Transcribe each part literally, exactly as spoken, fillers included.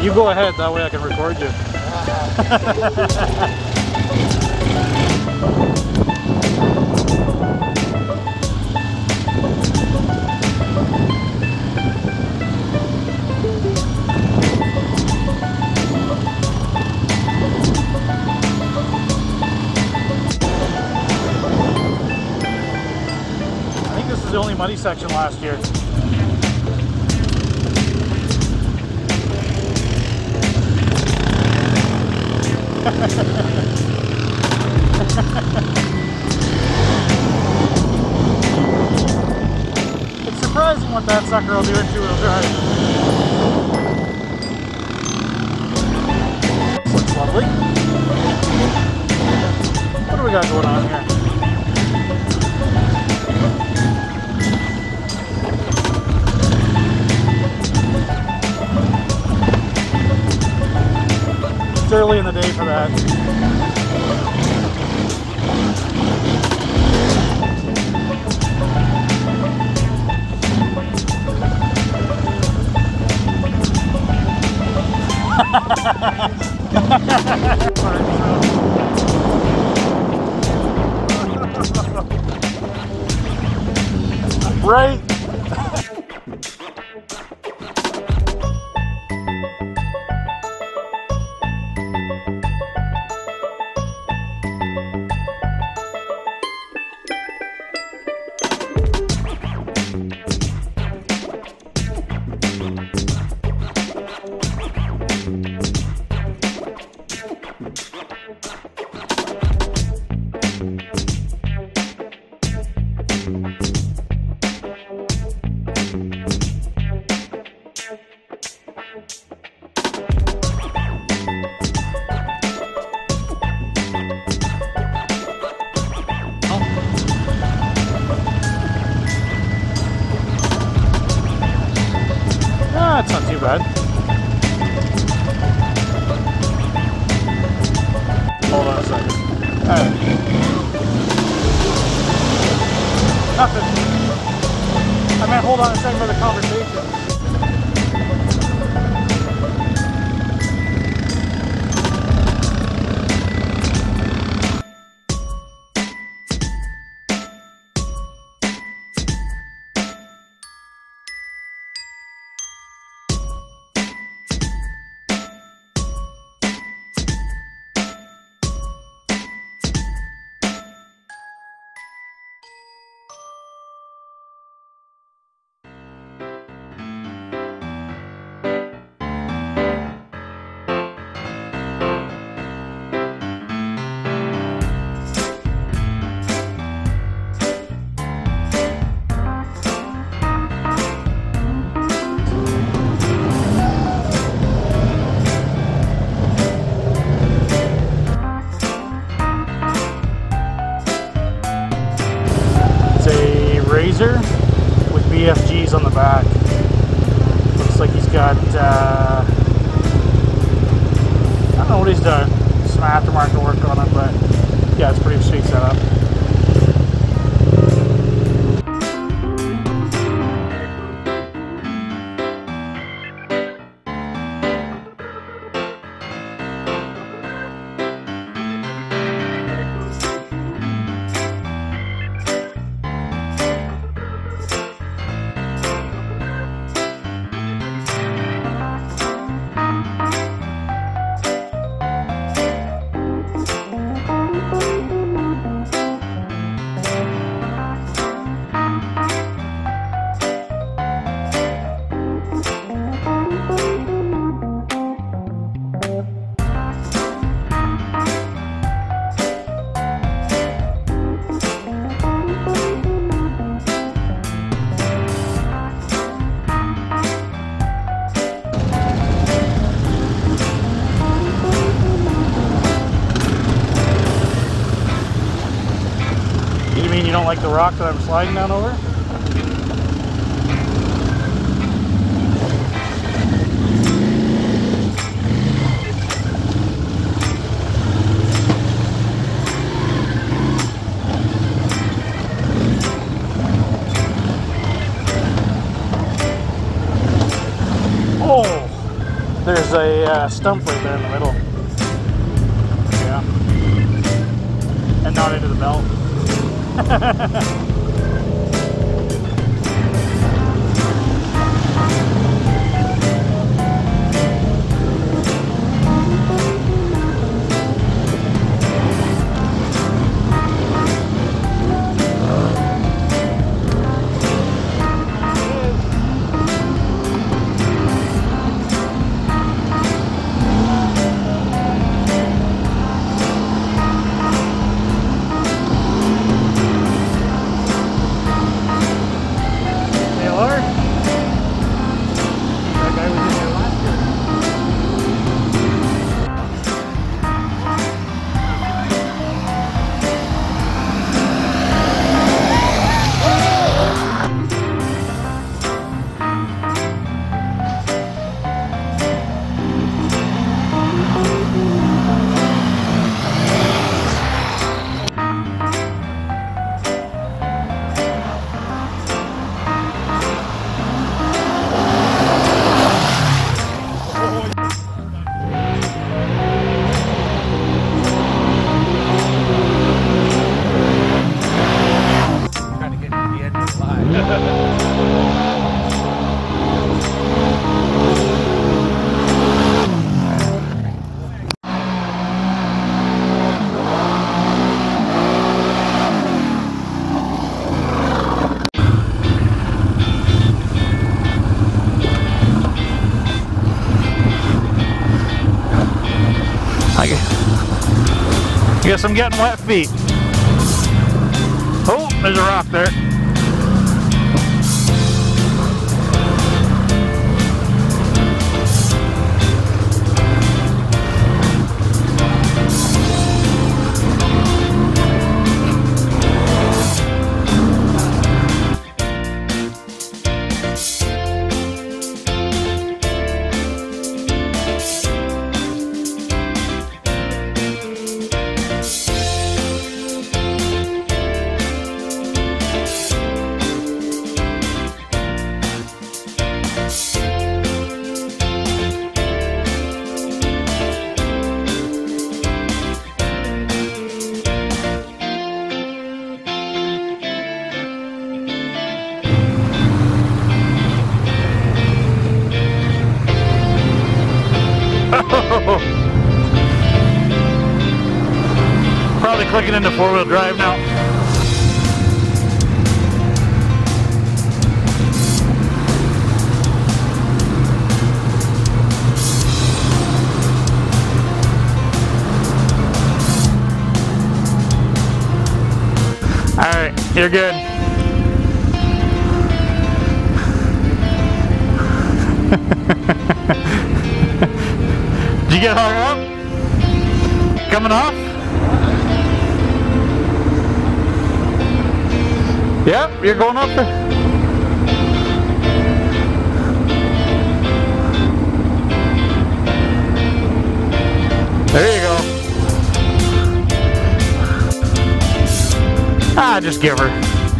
You go ahead, that way I can record you. I think this is the only muddy section last year. It's surprising what that sucker will do in two-wheel drive. This looks lovely. What do we got going on here? It's early in the day for that. Right? That's not too bad. Hold on a second. Alright. Nothing. I meant hold on a second for the conversation. With B F Gs on the back. Looks like he's got, uh, I don't know what he's done, some aftermarket work on it, but yeah, it's pretty sweet setup. You mean you don't like the rock that I'm sliding down over? Oh! There's a uh, stump right there in the middle. Yeah. And not into the belt. I guess I'm getting wet feet. Oh, there's a rock there. Probably clicking into four-wheel drive now. Alright, you're good. Did you get hung up? Coming off? Yep, you're going up there. There you go. Ah, just give her.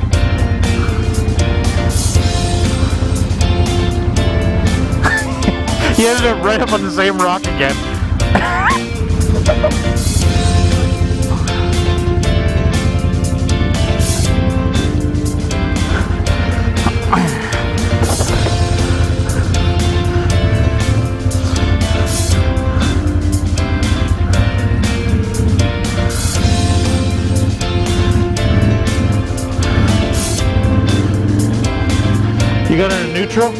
He ended up right up on the same rock again. You got it in neutral?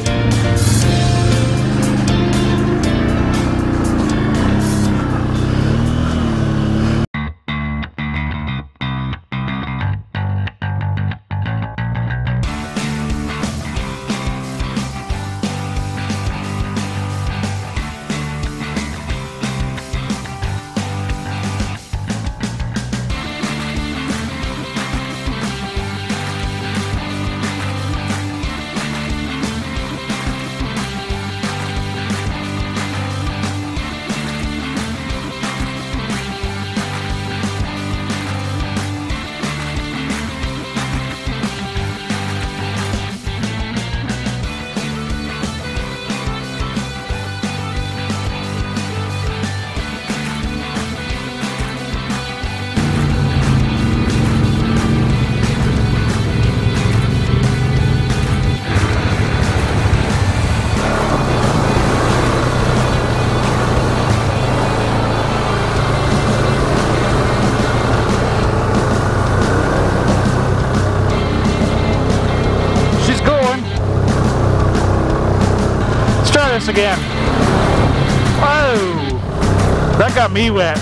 try this again. Whoa! That got me wet.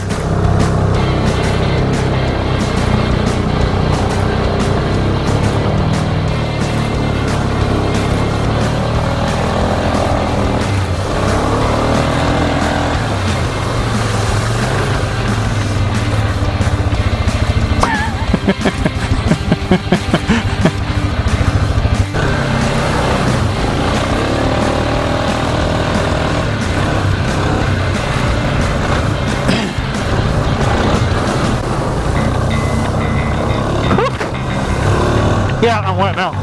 Yeah, I'm wet now.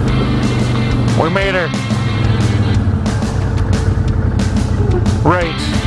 We made her. Right.